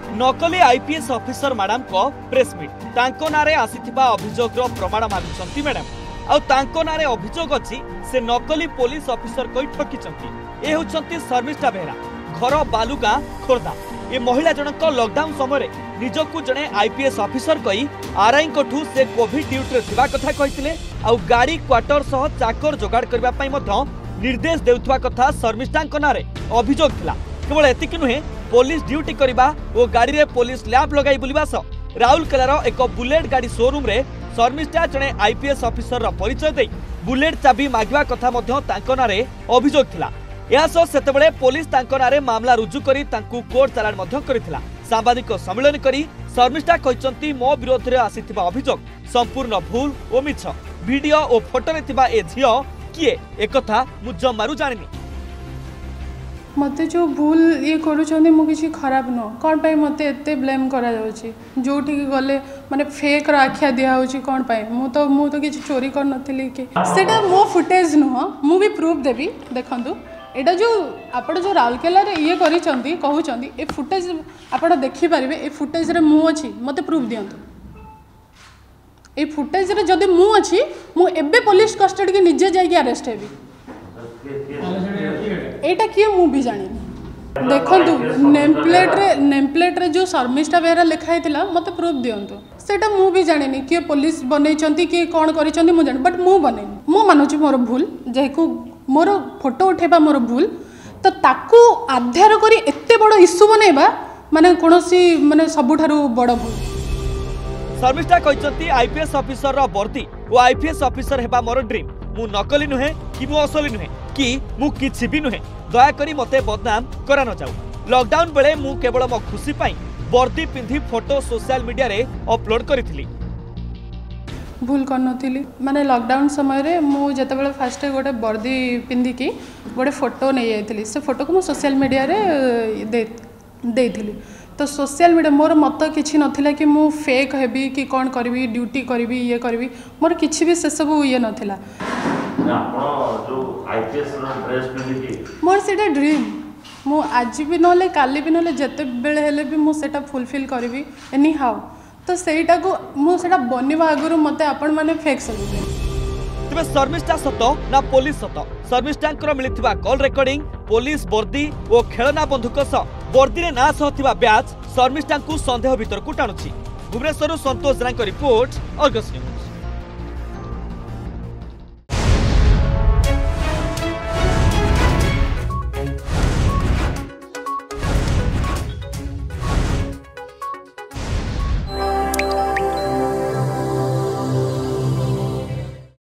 नकली IPS officer madam को press meet तांको नारे आसीथिबा अभियोगरो प्रमाण मागुछंती मैडम आउ नारे अभियोग अछि से नकली पुलिस ऑफिसर को ठकिछंती। ए होछंती शर्मिष्ठा बेहरा घर बालुगा खोर्धा। ए महिला जनक लॉकडाउन समय निजकु जने आईपीएस ऑफिसर कही आरआई कोठू से कोविड ड्यूटी रे थिबा कथा कहिथिले आउ गाड़ी क्वार्टर सह चाकर जोगाड़ करबा पई मध्य निर्देश देउथवा कथा शर्मिष्ठाଙ୍କ नारे अभियोग थिला। केवल एतिक नुहे पुलिस ड्यूटी करबा और गाड़ी रे पुलिस लैब लगाई बुलिबा सह राउरकेलार एक बुलेट गाड़ी शोरूम रे शर्मिष्ठा जने आईपीएस ऑफिसर रा परिचय दे बुलेट चाबी मागिबा कथा मध्य तांको नारे अभियोग थिला। यासो सेतेबेले पुलिस तांको नारे मामला रुजु करी तांकु कोर्ट चालान मध्य करिथिला। सांबादिक सम्मेलन करी शर्मिष्ठा कहचंती मो विरोध रे आसीथिबा अभियोग संपूर्ण भूल ओ मिछ। वीडियो और फोटो रे थिबा ए झियो किए एकथा मु जमारू जानिनी। मते जो भूल ये करूछंदी मु किछि खराब न कोन पय मते एते ब्लेम करा जाउची जोठी गले माने फेक आख्या दिया होची कोन पय मु तो किछि चोरी कर नथिली कि सेटा मो फुटेज न मु भी प्रूफ देबी। देखंतु एटा जो आपण जो राउरकेला रे ये करिसंती कहउचंदी ए फुटेज आपण देखि परिबे। ए फुटेज रे मु अछि मते प्रूफ दियंतु। ए फुटेज रे जदि मु अछि मु एबे पुलिस कस्टडी के निजे जाई के अरेस्ट हेबी। एटा किए मु भी जानी। देखंतु नेम प्लेट रे जो शर्मिष्ठा बेहरा लिखा हैतिला मते प्रूफ दियंतु। सेटा मु भी जानिनी कि पुलिस बनैचंती कि कोन करिचंती मु जानि बट मु बनेनी। मु मानुची मोर भूल जेको मोर फोटो उठेबा मोर भूल तो ताकू आधार करी एते बड़ इश्यू बनेबा माने कोनोसी माने सबुठारु बड़ भूल। शर्मिष्ठा कहचंती आईपीएस ऑफिसर रा वर्दी ओ आईपीएस ऑफिसर हेबा मोर ड्रीम। मु नकली नुहे कि मु असली नुहे कि मु किछि भी नुहे। दया करी मते बदनाम करा न जाऊ। लॉकडाउन बेले मु केवल मो खुशी पाई वर्दी पिंधी फोटो सोशल मीडिया रे अपलोड करिथिली। भूल करनथिली माने लॉकडाउन समय रे मु जते बेले फर्स्ट गोटे वर्दी पिंधी की गोटे फोटो नै जायथिली। से फोटो को मु सोशल मीडिया रे देथिली। तो सोशल मीडिया मोर मत किछि नथिला कि मु फेक हेबी कि कोन करबी ड्यूटी करबी ये करबी मोर किछि भी से सब ये नथिला। आपण जो आईपीएस रो ड्रेस पिंधी की मोर सेटा ड्रीम मु आज भी नले काली भी नले जते बेले हेले भी मु सेटा फुलफिल करबी एनी हाउ। तो सेटा को मु सेटा बनिबा आगुरु मते आपण माने फेक सब तबे शर्मिष्ठा सत ना पुलिस सत। शर्मिष्ठांकर मिलिथिबा कॉल रेकॉर्डिंग पुलिस वर्दी और खेलना बंधुक सह वर्दी रे ना सह थिबा ब्याज शर्मिष्ठांकु संदेह भीतर को टाणुछि। Bhubaneswar Santosh Rai report Argus news.